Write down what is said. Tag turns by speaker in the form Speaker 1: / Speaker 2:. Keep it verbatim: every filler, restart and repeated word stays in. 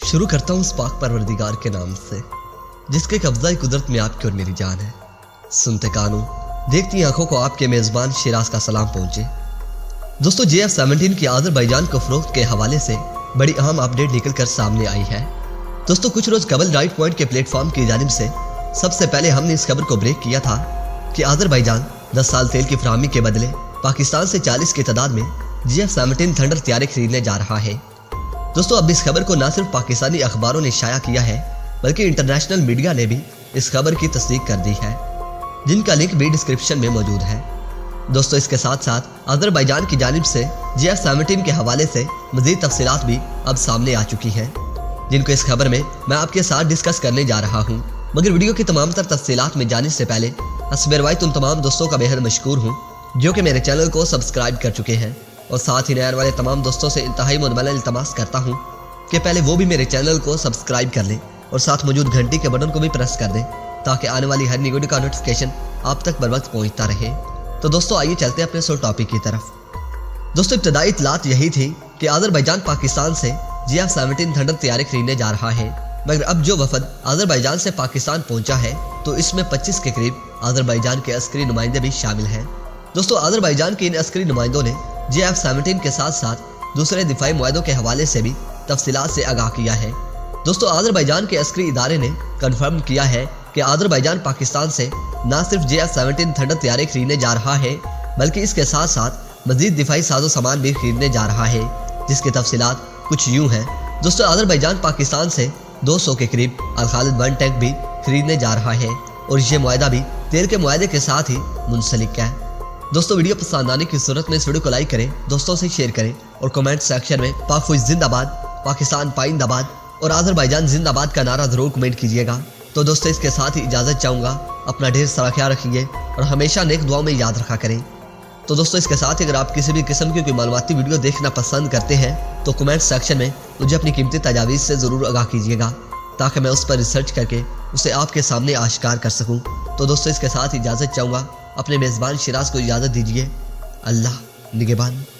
Speaker 1: शुरू करता हूँ उस पाक परवरदिगार के नाम से जिसके कब्ज़ा कुदरत में आपकी और मेरी जान है। सुनते कानों देखती आंखों को आपके मेज़बान शिराज का सलाम पहुंचे। दोस्तों जे एफ सेवनटीन की आज़रबाईजान को फरोख्त के हवाले से बड़ी अहम अपडेट निकल कर सामने आई है। दोस्तों कुछ रोज कबल राइट पॉइंट के प्लेटफॉर्म की जानिब से सबसे पहले हमने इस खबर को ब्रेक किया था कि आज़रबाईजान दस साल तेल की फराहमी के बदले पाकिस्तान से चालीस की तादाद में जे एफ सेवनटीन थंडर तैयारी खरीदने जा रहा है। दोस्तों अब इस खबर को न सिर्फ पाकिस्तानी अखबारों ने शाया किया है बल्कि इंटरनेशनल मीडिया ने भी इस खबर की तस्दीक कर दी है, जिनका लिंक भी डिस्क्रिप्शन में मौजूद है। दोस्तों इसके साथ साथ आज़रबाईजान की जानिब से जे एफ सेवनटीन के हवाले से मज़ीद तफसीलात भी अब सामने आ चुकी हैं, जिनको इस खबर में मैं आपके साथ डिस्कस करने जा रहा हूँ। मगर वीडियो की तमाम तर तफसीलात में जाने से पहले हस्बे रवायत उन तमाम दोस्तों का बेहद मशकूर हूँ जो कि मेरे चैनल को सब्सक्राइब कर चुके हैं, और साथ ही नए वाले तमाम दोस्तों से इंतहाई मुनमल इल्तमास करता हूँ कि पहले वो भी मेरे चैनल को सब्सक्राइब कर लें और साथ मौजूद घंटी के बटन को भी प्रेस कर दें ताकि आने वाली हर न्यू वीडियो का नोटिफिकेशन आप तक बर वक्त पहुँचता रहे। तो दोस्तों आइए चलते हैं अपने सो टॉपिक की तरफ। दोस्तों इब्तदाई इत्तलात यही थी कि आज़रबाईजान पाकिस्तान से जे एफ सेवनटीन थंडर तैयारी खरीदने जा रहा है, मगर अब जो वफद आज़रबाईजान से पाकिस्तान पहुंचा है तो इसमें पच्चीस के करीब आज़रबाईजान के अस्करी नुमाइंदे भी शामिल हैं। दोस्तों आज़रबाईजान के इन अस्करी नुमाइंदों ने जे एफ सेवनटीन के साथ साथ दूसरे दिफाई मुआहदों के हवाले से भी तफसीलात से आगाह किया है। दोस्तों आज़रबाईजान के अस्करी इदारे ने कन्फर्म किया है कि आज़रबाईजान पाकिस्तान से न सिर्फ जे एफ सेवनटीन थंडर तैयारी खरीदने जा रहा है बल्कि इसके साथ साथ मजीद दिफाई साजो सामान भी खरीदने जा रहा है, जिसकी तफसीलात कुछ यूँ हैं। दोस्तों आज़रबाईजान पाकिस्तान से दो सौ के करीब अल-खालिद वन टैंक भी खरीदने जा रहा है और ये मुआहदा भी तेल के मुआहदे के साथ ही मुंसलिक है। दोस्तों वीडियो पसंद आने की सूरत में इस वीडियो को लाइक करें, दोस्तों से शेयर करें और कमेंट सेक्शन में पाक फौज जिंदाबाद, पाकिस्तान पाइंदाबाद और आज़रबाईजान जिंदाबाद का नारा जरूर कमेंट कीजिएगा। तो दोस्तों इसके साथ ही इजाज़त चाहूँगा, अपना ढेर सारा ख्याल रखिए और हमेशा नेक दुआओं में याद रखा करें। तो दोस्तों इसके साथ ही अगर आप किसी भी किस्म की कोई मालूमाती वीडियो देखना पसंद करते हैं तो कमेंट सेक्शन में मुझे अपनी कीमती तजावीज़ से ज़रूर आगाह कीजिएगा ताकि मैं उस पर रिसर्च करके उसे आपके सामने आश्कार कर सकूँ। तो दोस्तों इसके साथ इजाज़त चाहूँगा, अपने मेज़बान शिराज को इजाज़त दीजिए। अल्लाह निगहबान।